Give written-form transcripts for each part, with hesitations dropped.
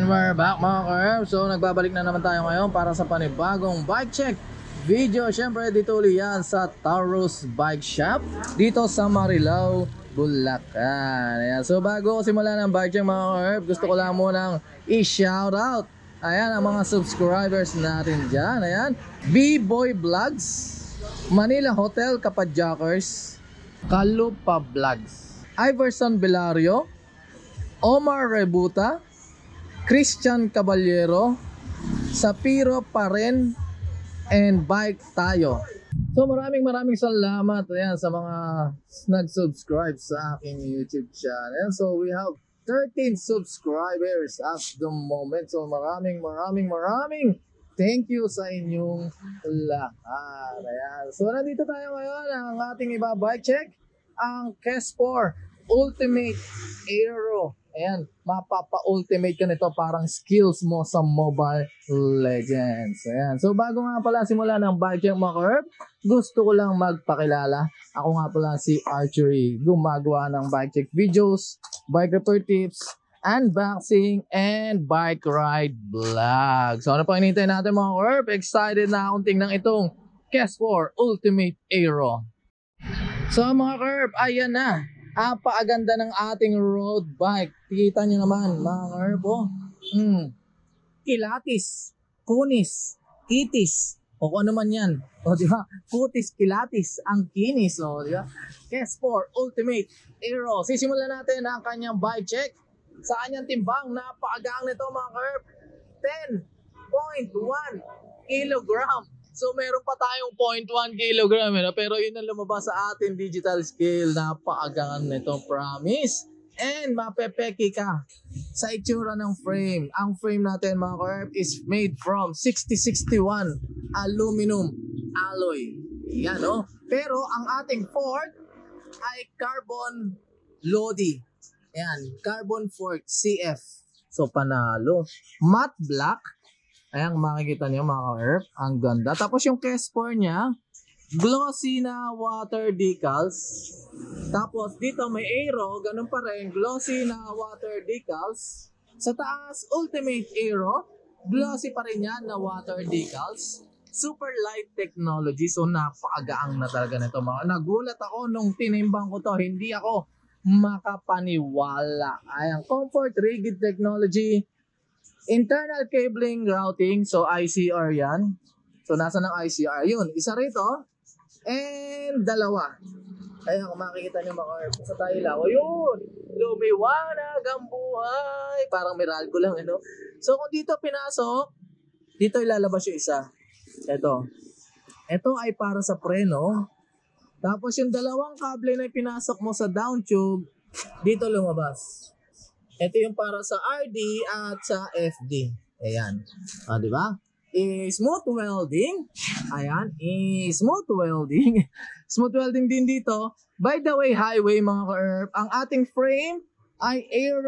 we're back mga ka-herb. So nagbabalik na naman tayo ngayon para sa panibagong bike check video. Siyempre dito ulit yan sa Taurus Bike Shop dito sa Marilao, Bulacan. Ayan. So bago ko simulan ng bike check mga ka-herb, gusto ko lang munang i-shoutout ang mga subscribers natin dyan. Ayan. B-Boy Vlogs, Manila Hotel Kapadjakers, Kalupa Vlogs, Iverson Belario, Omar Rebuta, Christian Caballero, Sapiro Paren, and Bike Tayo. So maraming salamat ayan, sa mga nag-subscribe sa aking YouTube channel. So we have 13 subscribers at the moment. So maraming thank you sa inyong lahat. Ayan. So nandito tayo ngayon ang ating iba-bike check, ang KES4 Ultimate Aero. Ayan, mapapa-ultimate ka nito, parang skills mo sa Mobile Legends. Ayan. So bago nga pala simula ng bike check mga ka-herb, gusto ko lang magpakilala. Ako nga pala si Archery, gumagawa ng bike check videos, bike repair tips, unboxing, and bike ride vlog. So ano pa hinihintay natin mga ka-herb? Excited na akong tingnan itong KES4 Ultimate Aero. So mga ka-herb, ayan na. Apakaganda ng ating road bike. Kita nyo naman mga ka-herb. Kilatis, kunis, itis, o kung ano man yan. O diba? Kutis, kilatis, ang kinis. O diba? KES4 Ultimate Aero. Sisimulan natin ang kanyang bike check. Sa kanyang timbang, napakagaan nito mga ka-herb. 10.1 kilogram. So meron pa tayong 0.1 kilogram, pero yun ang lumabas sa ating digital scale. Napakagaan nito, promise. And mapepeki ka sa itsura ng frame. Ang frame natin mga ka-herb is made from 6061 aluminum alloy. Yan o. Pero ang ating fork ay carbon Lodi. Ayan, carbon fork CF. So panalo. Matte black. Ayan, makikita niyo mga ka-herb, ang ganda. Tapos yung KES4 niya, glossy na water decals. Tapos dito may aero, ganun pa rin, glossy na water decals. Sa taas, Ultimate Aero, glossy pa rin yan na water decals. Super light technology, so napakagaang na talaga nito mga. Nagulat ako nung tinimbang ko to, hindi ako makapaniwala. Ayan, comfort rigid technology. Internal cabling routing, so ICR yan. So nasa ng ICR? Yun, isa rito and dalawa. Kaya kung makikita nyo mga herb sa tayo lang, yun, lumiwanag ang buhay. Parang Meralco lang, ano? So kung dito pinasok, dito ilalabas yung isa. Ito ay para sa preno. Tapos yung dalawang kable na pinasok mo sa down tube, dito lumabas. Ito yung para sa RD at sa FD. Ayan. Di ba? Smooth welding. Ayan. Smooth welding. Smooth welding din dito. By the way, highway mga ka-herb, ang ating frame ay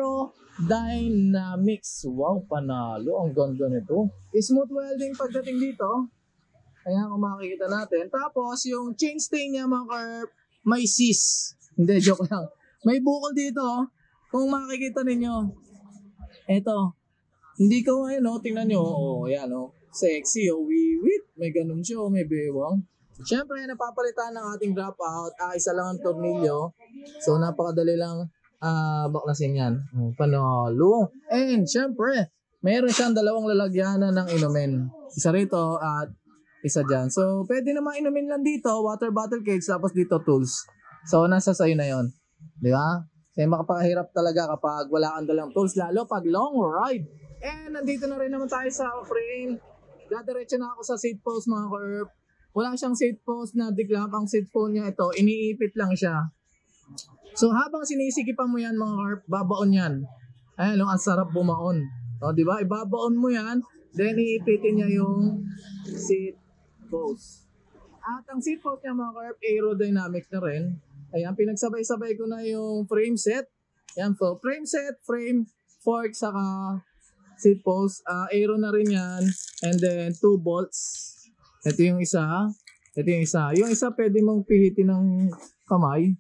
aerodynamics. Wow, panalo. Ang ganda nito. Smooth welding pagdating dito. Ayan, kung makikita natin. Tapos, yung chainstay niya mga ka-herb, may sis. Hindi, joke lang. May bukol dito. Kung makikita ninyo, eto, hindi ko ngayon, tingnan nyo, yan, sexy, wiwit, may ganun siya, may bewang. Siyempre, napapalitan ng ating dropout, isa lang ang tornilyo, so napakadali lang baklasin yan. Panalo. And siyempre, mayroon siyang dalawang lalagyanan ng inumin. Isa rito at isa dyan. So, pwede naman inumin lang dito, water bottle cage, tapos dito tools. So, nasa sayo na yon, di ba? Kasi makapahirap talaga kapag wala kang dalang tools, lalo pag long ride. And nandito na rin naman tayo sa frame. Dadiretso na ako sa seat post mga ka-herb. Wala siyang seat post na diglamp. Ang seat post niya ito, iniipit lang siya. So habang sinisikipan mo yan mga ka-herb, babaon yan. Ayan, ang sarap bumaon. O, diba? Ibabaon mo yan, then iipitin niya yung seat post. At ang seat post niya mga ka-herb, aerodynamic na rin. Ayan, pinagsabay-sabay ko na yung frame set. Ayan po, frame set, frame, fork, saka seat post. Aero na rin yan. And then, 2 bolts. Ito yung isa. Ito yung isa. Yung isa pwede mong pihitin ng kamay.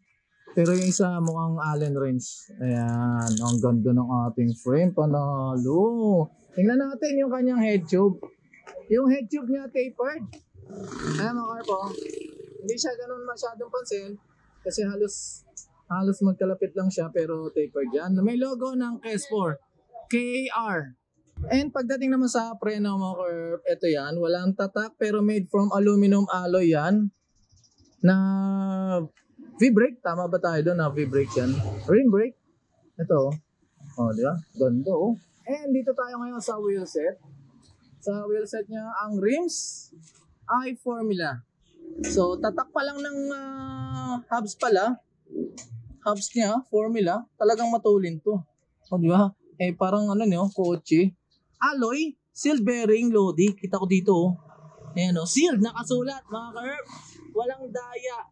Pero yung isa mukhang Allen wrench. Ayan, ang ganda ng ating frame. Panalo. Tingnan natin yung kanyang head tube. Yung head tube niya tapered. Ayan mga karpo. Hindi siya ganun masyadong pansin. Kasi halos magkalapit lang siya pero tapered yan. May logo ng KS4. KR. And pagdating naman sa preno mga curve, ito yan. Walang tatak pero made from aluminum alloy yan. Na V-brake. Tama ba tayo doon na V-brake yan? Rim brake. Ito. Oh, di ba? Ganda oh. And dito tayo ngayon sa wheel set. Sa wheel set niya, ang rims ay Formula. So, tatak pa lang ng hubs pala. Hubs niya, Formula. Talagang matulin to. O, di ba? Eh, parang ano niyo, kotse. Alloy, sealed bearing, Lodi. Kita ko dito. Ayan o, sealed, nakasulat, mga curve. Walang daya.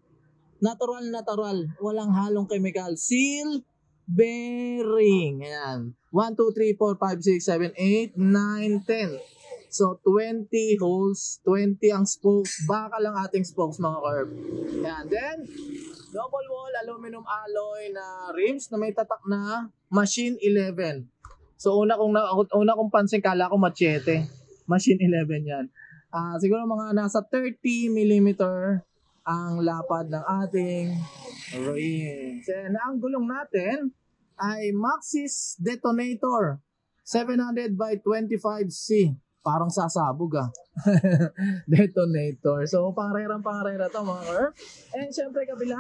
Natural. Walang halong chemical. Seal bearing. Ayan. 1, 2, 3, 4, 5, 6, 7, 8, 9, 10. So, 20 holes. 20 ang spokes. Baka lang ating spokes, mga curve. Ayan. Then, double wall aluminum alloy na rims na may tatak na machine 11. So, una kong pansin, kala ko machete. Machine 11 yan. Siguro mga nasa 30 mm ang lapad ng ating rims. And ang gulong natin ay Maxxis Detonator 700 by 25C. Parang sasabog Detonator. So pangarera to mga curve. And syempre kabila,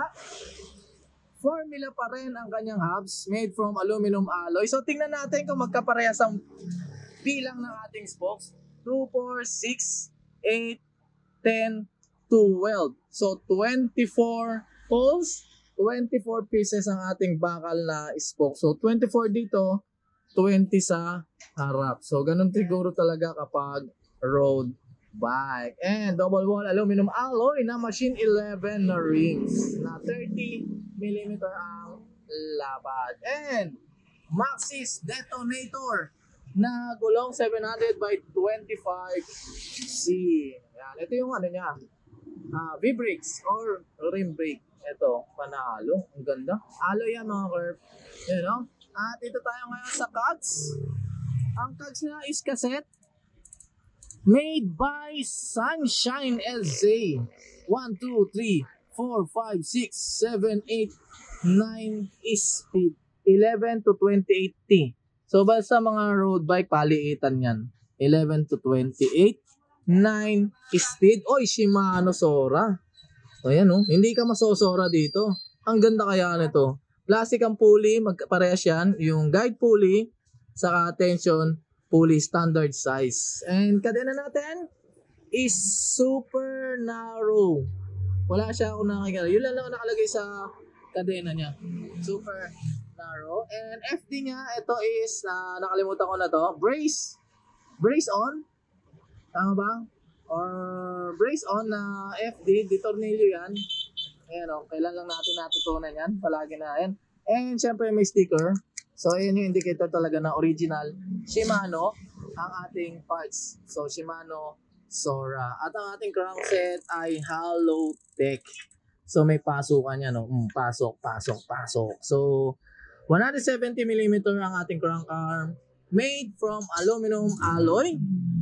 Formula pa rin ang kanyang hubs made from aluminum alloy. So tingnan natin kung magkaparehas ang bilang ng ating spokes. 2, 4, 6, 8, 10, 12. So 24 holes, 24 pieces ang ating bakal na spoke. So 24 dito, 20 sa harap. So ganun siguro talaga kapag road bike. And double wall aluminum alloy na machine 11 na rings na 30 mm ang lapad. And Maxxis Detonator na gulong 700 by 25C. Yan. Ito yung ano niya. V-brakes or rim brake. Ito, panalo. Ang ganda. Alloy yan mga curve. You know? At ito tayo ngayon sa cogs. Ang cogs na is cassette. Made by Sunshine LZ. 1, 2, 3, 4, 5, 6, 7, 8, 9 speed. 11 to 28T. So basta mga road bike, paliitan yan. 11 to 28. 9 speed. Oy, Shimano Sora. O yan oh. Hindi ka masosora dito. Ang ganda kaya nito. Plastic ang pulley, magparehas yan. Yung guide pulley, saka tension pulley standard size. And kadena natin is super narrow. Wala siya akong nakikita. Yun lang nakalagay sa kadena niya. Super narrow. And FD niya, ito is, nakalimutan ko na to. Brace on. Tama ba? Or brace on na FD, di tornilyo yan. Ayan o, kailan lang natin natutunan yan. Palagi na yan. And syempre may sticker. So ayan yung indicator talaga na original Shimano ang ating parts. So Shimano Sora. At ang ating crankset ay Halotech. So may pasukan yan. No? Pasok. So 170 mm ang ating crank arm. Made from aluminum alloy.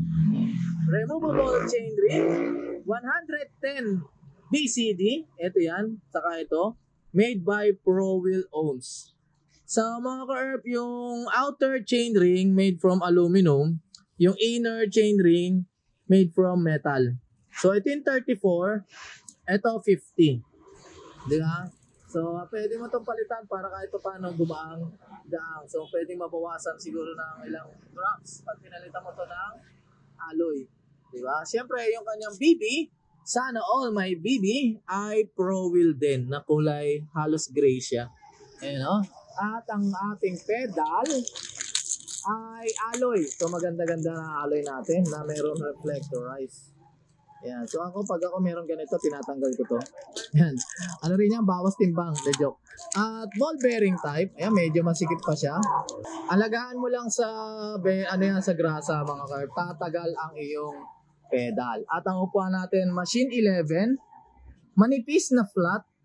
Removable chain ring. 110 BCD. Ito yan. Saka ito. Made by Pro Wheel Owns. Sa mga ka-ERP, yung outer chain ring made from aluminum. Yung inner chain ring made from metal. So ito yung 34. Ito 50. Di ba? So pwede mo itong palitan para kahit pa paano gumaang daang. So pwede mabawasan siguro ng ilang grams pag pinalitan mo to ng alloy. Diba? Siyempre, yung kanyang BB, sana all my BB ay Pro Wheel din na kulay halos gray siya. Ayan o. At ang ating pedal ay alloy. So maganda-ganda na alloy natin na mayroon reflectorized. Ayan. So pag ako meron ganito, tinatanggal ko to. Ayan. Ano rin yan? Bawas timbang. The joke. At ball bearing type. Ayan, medyo masikip pa siya. Alagaan mo lang sa, sa grasa mga car. Tatagal ang iyong pedal. At ang upuan natin, machine 11. Manipis na flat.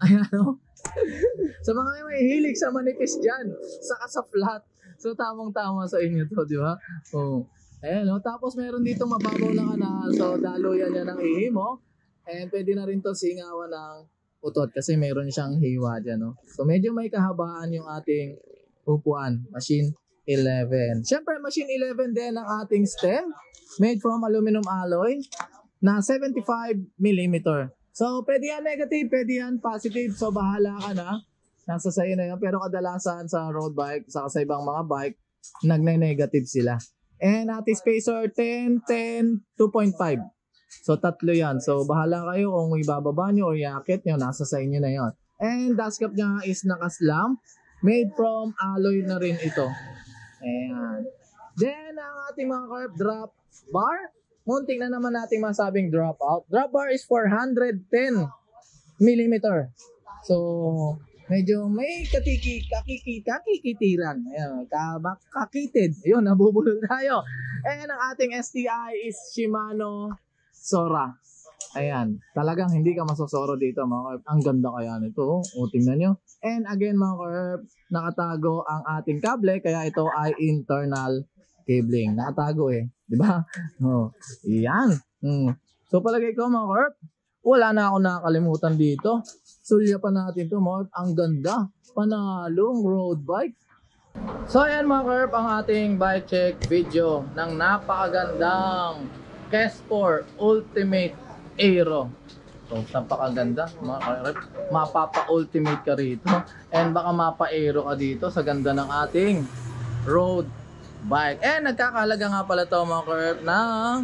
Ayan, no? Sa mga may hilig sa manipis dyan, saka sa flat. So, tamang-tama sa inyo to, di ba? Oh. Ayan, no? Tapos, meron dito mababaw na kanal. So, daluyan yan ng ihi mo. And pwede na rin to singawan ng utot kasi meron siyang hiwa dyan, no? So, medyo may kahabaan yung ating upuan. Machine 11. Siyempre, machine 11 din ang ating stem. Made from aluminum alloy na 75mm. So, pwede yan negative, pwede yan positive. So, bahala ka na. Nasa sa'yo na yan. Pero kadalasan sa road bike, sa ibang mga bike, nagne-negative sila. And ating spacer, 10, 10, 2.5. So, tatlo yan. So, bahala kayo kung ibababa nyo o iakit nyo. Nasa sa inyo na yon. And dust cap niya is nakaslam. Made from alloy na rin ito. Ayan. Then, ang ating mga curb drop bar. Munting na naman natin masabing drop out. Drop bar is 410mm. So, medyo may kakikitiran. Ayan, kakitid. Ayun, nabubulol tayo. And ang ating STI is Shimano Sora. Ayan, talagang hindi ka masosoro dito mga curb. Ang ganda kaya nito. O, tingnan nyo. And again mga curb, nakatago ang ating kable. Kaya ito ay internal cabling. Nakatago eh. Diba? Oh, yan. So palagay ko mga curb, wala na ako nakakalimutan dito. Sulya pa natin to mga curb. Ang ganda. Panalong road bike. So ayan mga curb, ang ating bike check video ng napakagandang Kespor Ultimate Aero. So napakaganda mga curb. Mapapa-ultimate ka rito. And baka mapa-aero ka dito sa ganda ng ating road bike. And nagkakahalaga nga pala to mga curb ng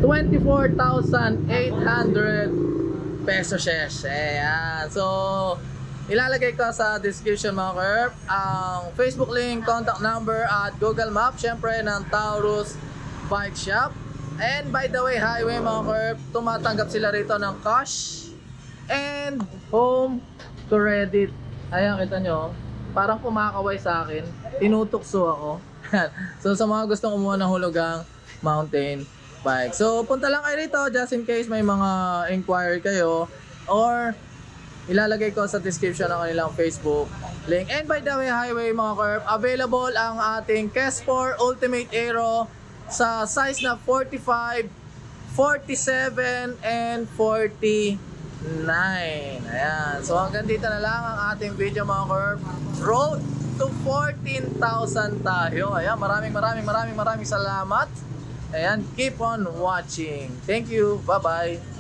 24,800 pesos. Ayan. So, ilalagay ko sa description mga curb ang Facebook link, contact number at Google Map. Syempre ng Taurus Bike Shop. And by the way, highway mga curb, tumatanggap sila rito ng cash and home credit. Ayan, kita nyo. Parang kumakaway sa akin. Tinutukso ako. So sa mga gustong kumuha ng hulugang mountain bike, so punta lang kayo rito just in case may mga inquiry kayo, or ilalagay ko sa description ng kanilang Facebook link. And by the way, highway mga curb, available ang ating Kespor Ultimate Aero sa size na 45, 47 and 49. Ayan, so hanggang dito na lang ang ating video mga curb. Road to 14,000 tayo. Ayan, maraming salamat. Ayan, keep on watching. Thank you. Bye-bye.